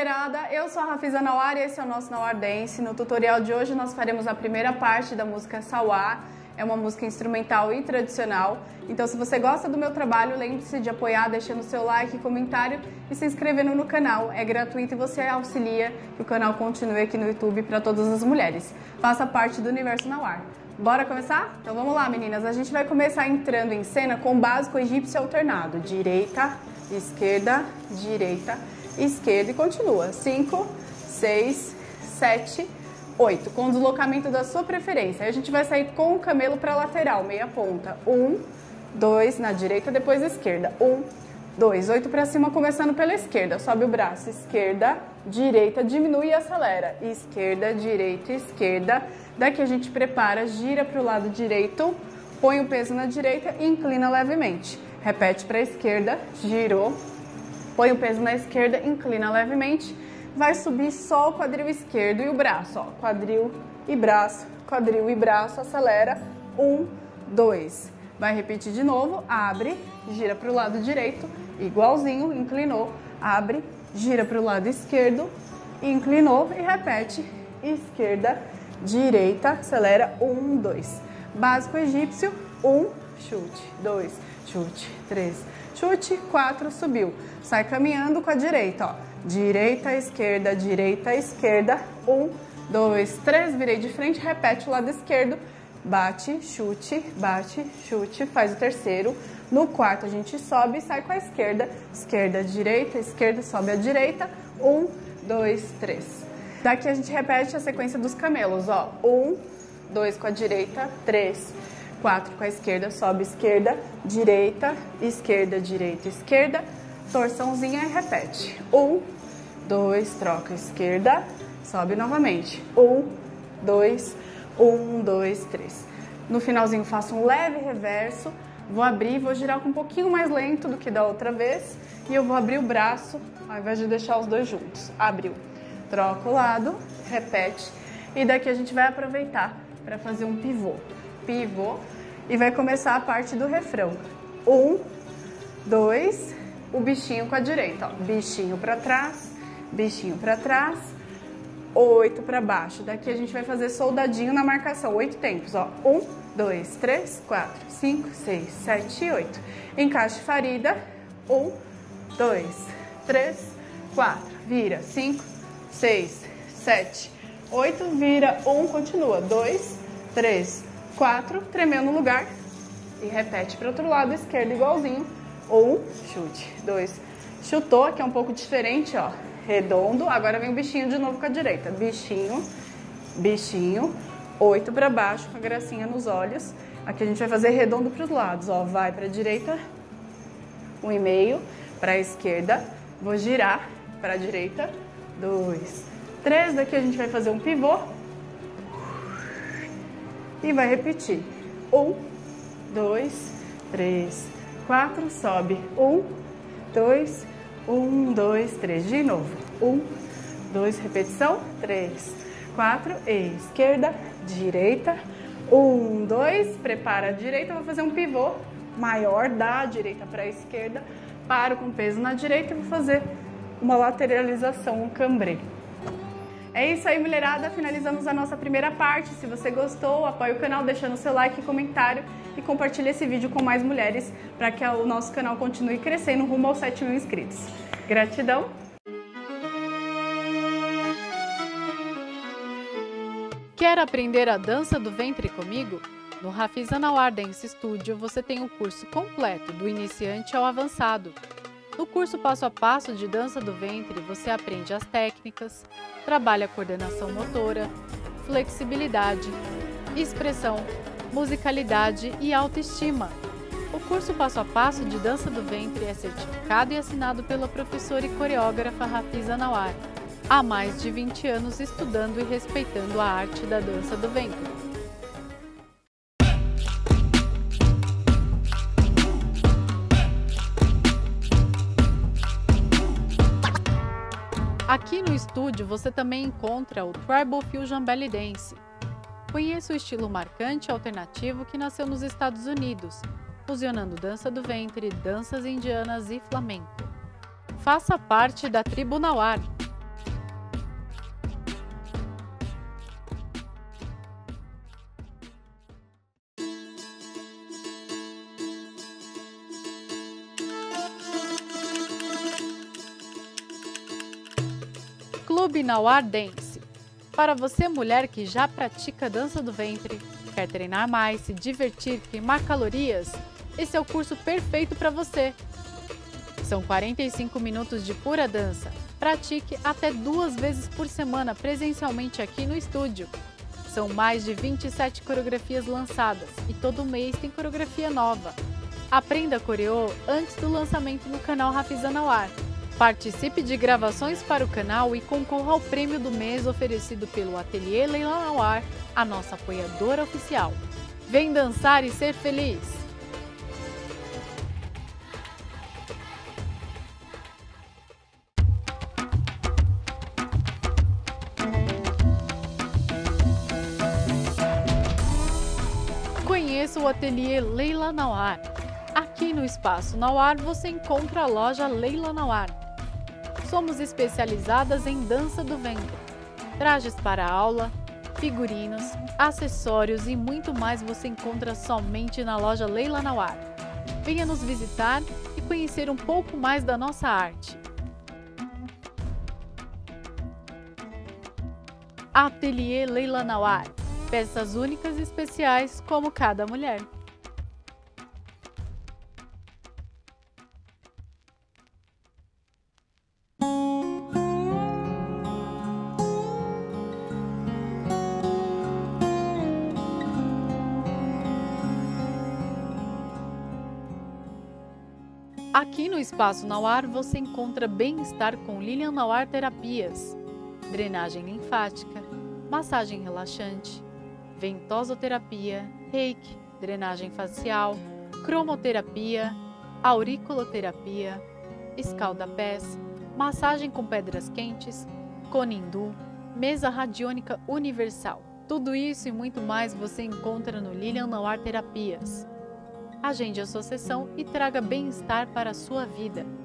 mulherada, eu sou a Rafiza Nawar e esse é o nosso Nawar Dance. No tutorial de hoje nós faremos a primeira parte da música Sawá. É uma música instrumental e tradicional. Então se você gosta do meu trabalho, lembre-se de apoiar deixando seu like, comentário e se inscrevendo no canal. É gratuito e você auxilia que o canal continue aqui no YouTube para todas as mulheres. Faça parte do Universo Nawar. Bora começar? Então vamos lá, meninas. A gente vai começar entrando em cena com o básico egípcio alternado. Direita, esquerda, direita, esquerda e continua. 5, 6, 7, 8. Com o deslocamento da sua preferência. Aí a gente vai sair com o camelo para a lateral, meia ponta. 1, 2, na direita, depois esquerda. 1, 2, 8 para cima, começando pela esquerda. Sobe o braço, esquerda, direita, diminui e acelera. Esquerda, direita, esquerda. Daqui a gente prepara, gira para o lado direito, põe o peso na direita e inclina levemente. Repete para a esquerda, girou, põe o peso na esquerda, inclina levemente. Vai subir só o quadril esquerdo e o braço, ó. Quadril e braço, acelera. 1, 2. Vai repetir de novo, abre, gira para o lado direito, igualzinho, inclinou, abre, gira para o lado esquerdo, inclinou e repete, esquerda, direita, acelera, 1, 2. Básico egípcio, 1, chute, 2, chute, 3, chute, 4, subiu. Sai caminhando com a direita, ó. Direita, esquerda, 1, 2, 3, virei de frente, repete o lado esquerdo, bate, chute, faz o terceiro. No quarto a gente sobe e sai com a esquerda, esquerda, sobe a direita, 1, 2, 3. Daqui a gente repete a sequência dos camelos, ó. 1, 2 com a direita, 3, 4 com a esquerda, sobe esquerda, direita, esquerda, torçãozinha e repete. 1, 2, troca esquerda, sobe novamente. 1, 2, 1, 2, 3. No finalzinho faço um leve reverso, vou abrir, vou girar com um pouquinho mais lento do que da outra vez e eu vou abrir o braço ao invés de deixar os dois juntos. Abriu. Troca o lado, repete e daqui a gente vai aproveitar para fazer um pivô. Pivô e vai começar a parte do refrão. 1, 2, o bichinho com a direita, ó. Bichinho para trás, 8 para baixo. Daqui a gente vai fazer soldadinho na marcação, 8 tempos, ó. 1, 2, 3, 4, 5, 6, 7 e 8. Encaixe farida. 1, 2, 3, 4, vira, 5, 6, 7, 8, vira, 1, continua, 2, 3, 4, tremeu no lugar e repete para o outro lado, esquerdo igualzinho, 1, chute, 2, chutou, aqui é um pouco diferente, ó, redondo, agora vem o bichinho de novo com a direita, bichinho, 8 para baixo, com a gracinha nos olhos, aqui a gente vai fazer redondo para os lados, ó, vai para a direita, 1,5, para a esquerda, vou girar para a direita, 2, 3, daqui a gente vai fazer um pivô e vai repetir. 1, 2, 3, 4, sobe. 1, 2, 1, 2, 3. De novo. 1, 2, repetição. 3, 4, esquerda, direita. 1, 2, prepara a direita, vou fazer um pivô maior da direita para a esquerda. Paro com peso na direita e vou fazer uma lateralização, um cambrê. É isso aí, mulherada, finalizamos a nossa primeira parte. Se você gostou, apoie o canal deixando seu like, comentário e compartilhe esse vídeo com mais mulheres para que o nosso canal continue crescendo rumo aos 7 mil inscritos. Gratidão! Quer aprender a dança do ventre comigo? No Rafiza Nawar Dance Studio você tem o curso completo, do iniciante ao avançado. No curso passo a passo de dança do ventre, você aprende as técnicas, trabalha coordenação motora, flexibilidade, expressão, musicalidade e autoestima. O curso passo a passo de dança do ventre é certificado e assinado pela professora e coreógrafa Rafiza Nawar. Há mais de 20 anos estudando e respeitando a arte da dança do ventre. Aqui no estúdio você também encontra o Tribal Fusion Belly Dance. Conheça o estilo marcante e alternativo que nasceu nos Estados Unidos, fusionando dança do ventre, danças indianas e flamenco. Faça parte da tribo Nawar. Clube Nauar Dance. Para você, mulher que já pratica dança do ventre, quer treinar mais, se divertir, queimar calorias, esse é o curso perfeito para você. São 45 minutos de pura dança. Pratique até 2 vezes por semana presencialmente aqui no estúdio. São mais de 27 coreografias lançadas e todo mês tem coreografia nova. Aprenda coreô antes do lançamento no canal Hafizah Nauar. Participe de gravações para o canal e concorra ao prêmio do mês oferecido pelo Ateliê Leila Nauar, a nossa apoiadora oficial. Vem dançar e ser feliz! Conheça o Ateliê Leila Nauar. Aqui no Espaço Nauar você encontra a loja Leila Nauar. Somos especializadas em dança do ventre, trajes para aula, figurinos, acessórios e muito mais você encontra somente na loja Leila Nauar. Venha nos visitar e conhecer um pouco mais da nossa arte. Ateliê Leila Nauar. Peças únicas e especiais como cada mulher. Aqui no Espaço Nauar você encontra bem-estar com Lilian Nauar Terapias, drenagem linfática, massagem relaxante, ventosoterapia, reiki, drenagem facial, cromoterapia, auriculoterapia, escalda-pés, massagem com pedras quentes, conindu, mesa radiônica universal. Tudo isso e muito mais você encontra no Lilian Nauar Terapias. Agende a sua sessão e traga bem-estar para a sua vida.